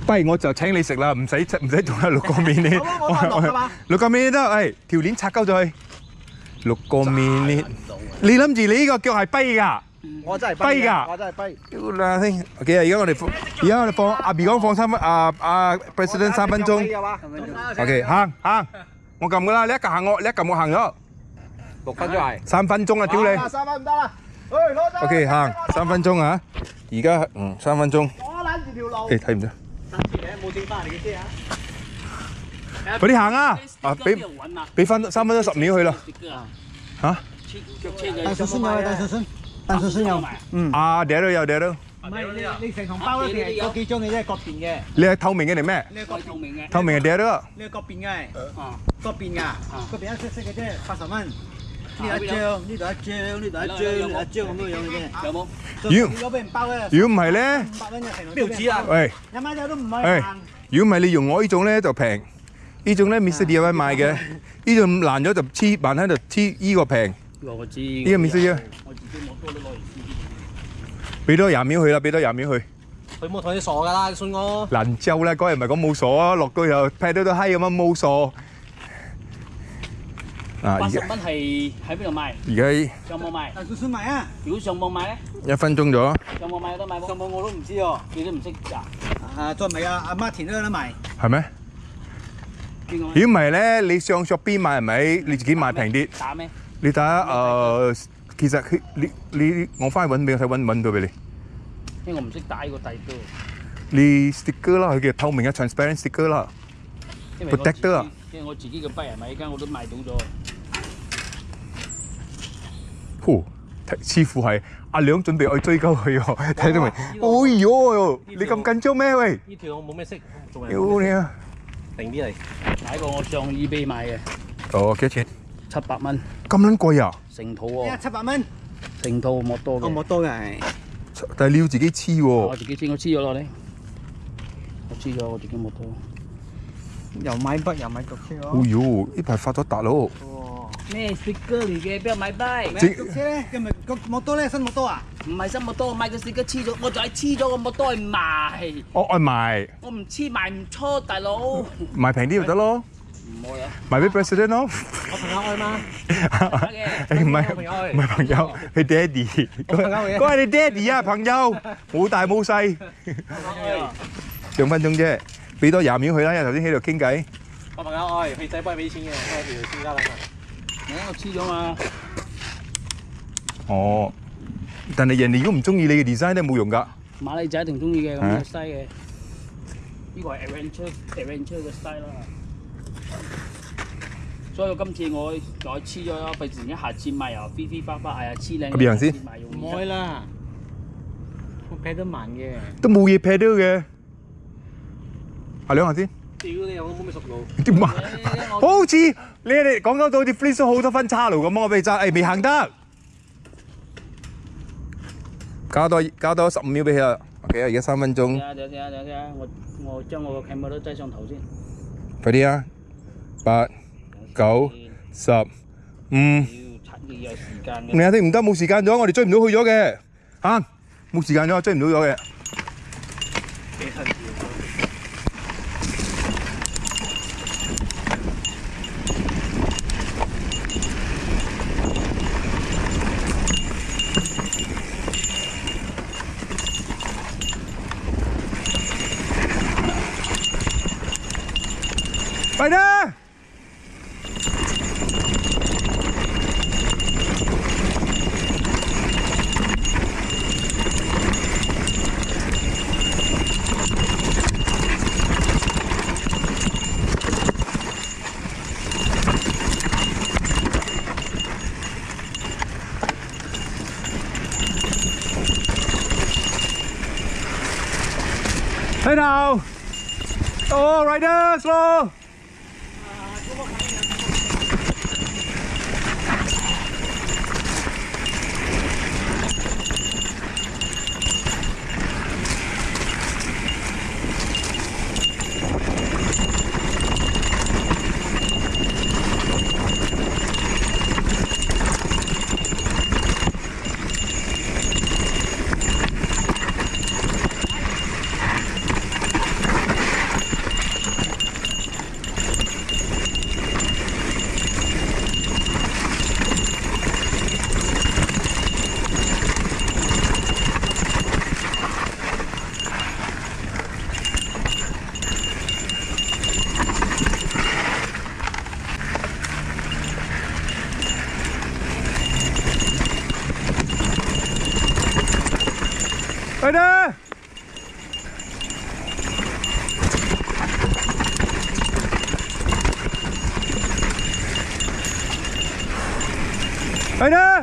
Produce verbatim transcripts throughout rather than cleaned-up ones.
不如我就請你食啦，唔使唔使同佢六個面呢？六個面得，誒條鏈拆鳩咗佢。六個面呢？你諗住你呢個腳係跛㗎？ 我真係跛㗎， 我真係跛。 屌啦先 ，OK 啊！而家我哋放，而家我哋放阿 B 講放三分，阿阿 President 三分鐘。OK， 行行，我撳㗎啦，你一撳行我，你一撳我行咗。 六分鐘係。 三分鐘啊！屌你。 三分唔得啦。 OK， 行三分鐘啊！而家嗯三分鐘。 我攔住條路。 誒睇唔到。 三次嘅冇整翻嚟嘅啫啊！ 快啲行啊！啊，俾俾翻三分鐘十秒去啦。嚇？ 但叔孫有啊，但叔孫，但叔孫有。嗯。 啊，嗲都有嗲都。 唔係你你成桶包咧定係嗰幾張嘅啫，各邊嘅。 你係透明嘅定咩？ 你係各透明嘅。 透明嘅嗲都。 你係各邊嘅。哦。各邊㗎。各邊一色色嘅啫，八十蚊。呢度一張，呢度一張，呢度一張，呢度一張咁樣樣嘅啫。有冇？如果如果俾人包咧，如果唔係咧，五百蚊嘅成龍。標紙啊！喂，一蚊有都唔係行。如果唔係你用我呢種咧就平，呢種咧 Mister D I Y 賣嘅，呢種爛咗就黐扮喺度黐依個平。我知。呢個 Mister D。我自己攞多都攞嚟黐。俾多廿秒去啦，俾多廿秒去。 佢冇同你傻㗎啦，你信我。蘭州啦，嗰日咪講冇傻啊，落到又劈到都閪咁樣冇傻。啊！ 八十蚊係喺邊度賣？ 而家上網賣。 但叔孫賣啊！ 如果上網賣咧？ 一分鐘咗。 上網賣有得賣冇？ 上網我都唔知喎， 你都唔識㗎。 啊，再唔係啊，阿媽田都有得賣。 係咩？如果唔係咧，你上 Shopee 買係咪？你自己買平啲。 打咩？ 你打誒，其實佢你你我翻去揾俾我睇，揾揾到俾你。 因為我唔識打呢個底都。 你 sticker 啦，佢叫透明嘅 transparent sticker 啦。protector 啊。 因為我自己嘅筆係咪？依家我都買到咗。 呼，似乎係阿兩準備去追究佢喎，睇到未？哎呦，你咁緊張咩？喂！ 呢條我冇咩識，仲係。 屌你啊！ 定啲嚟。 買過我上 eBay 買嘅。 哦，幾多錢？ 七百蚊。 咁撚貴啊！ 成套喎。 七百蚊。 成套莫多嘅。 哦，莫多嘅係。 但係你要自己黐喎。 我自己黐，我黐咗落嚟。我黐咗，我自己莫多。 又買筆又買腳車喎。 哎呦，呢排發咗達咯。 咩 sticker 嚟嘅？邊有買筆？ 腳車咧，今日個摩多咧，新摩多啊？ 唔係新摩多，我買個 sticker 黐咗，我就係黐咗個摩多去賣。 我愛賣。 我唔黐賣唔出，大佬。 賣平啲就得咯。 唔愛啊！ 賣俾 President 咯。 我朋友愛嘛？ 誒唔係唔係朋友，佢爹哋。嗰個係你爹哋啊，朋友，冇大冇細。兩分鐘啫，俾多廿秒佢啦，因為頭先喺度傾偈。 我朋友愛，佢仔幫佢俾錢嘅，我條私家啦。 我黐咗嘛。 哦，但係人哋如果唔中意你嘅 design 都冇用㗎。 馬來仔一定中意嘅咁嘅 style 嘅。呢個係 adventure adventure 嘅 style 啦。所以今次我再黐咗，費事一下次賣又飛飛花花，係啊黐靚。 邊樣先？ 唔會啦，我劈得慢嘅。 都冇嘢劈到嘅。阿兩下先。 屌你！我冇咩熟路。 點啊？好似你哋講緊到好似 Flintstone 好多分叉路咁，我俾你揸，誒未行得。加多加多十五秒俾佢啦。OK 啊，而家三分鐘。 睇下睇下睇下，我我將我個 camera 都擠上頭先。 快啲啊！八、九、十、五。 要有時間嘅。 你睇唔得，冇時間咗，我哋追唔到去咗嘅。嚇，冇時間咗，追唔到咗嘅。快啲！睇頭，哦 ，rider slow。 去啦！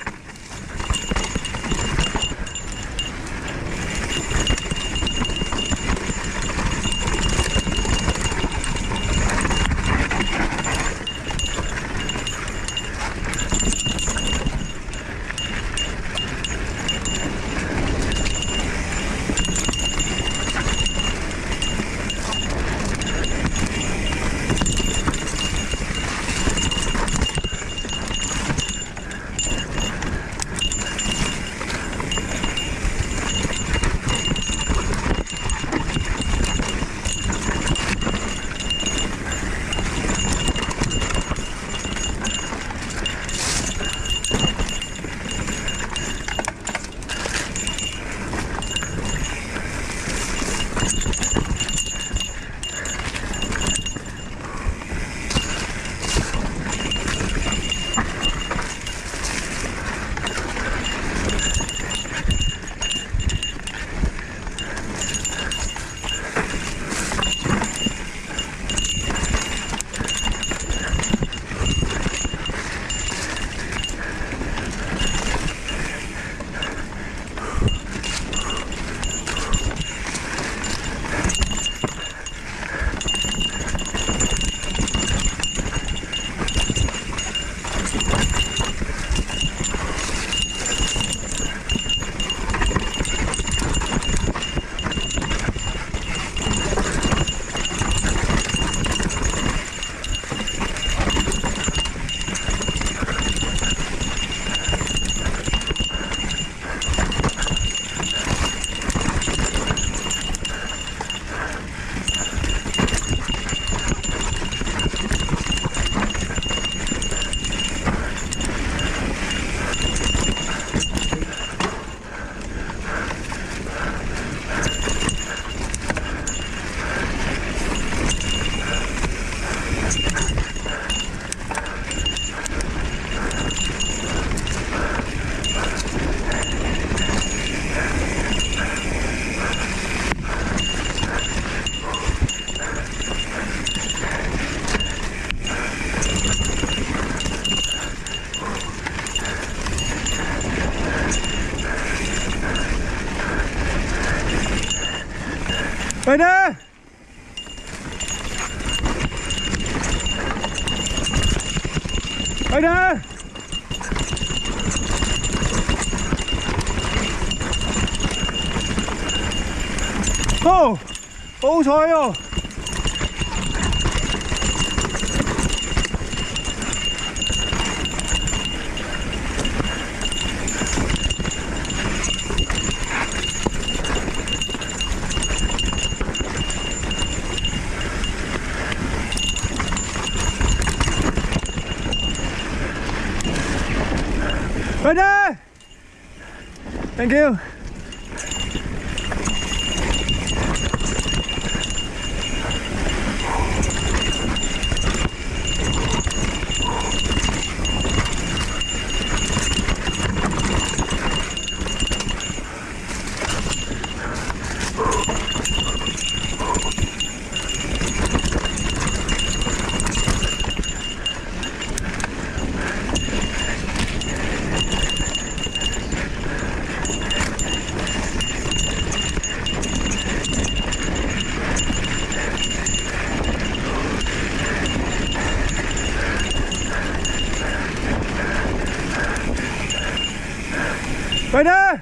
快点！快点！哦，好彩哦！快点 ！Thank you。快点！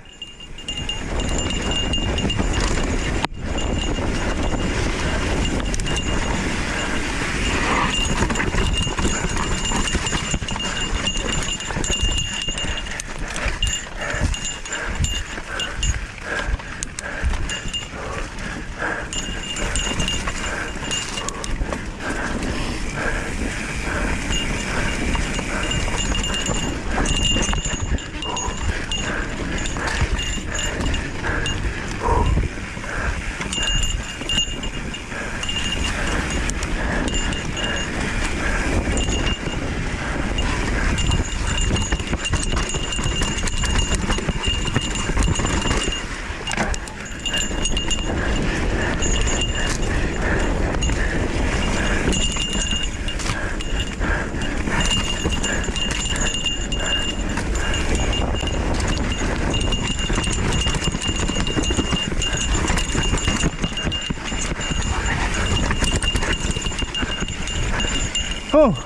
哦。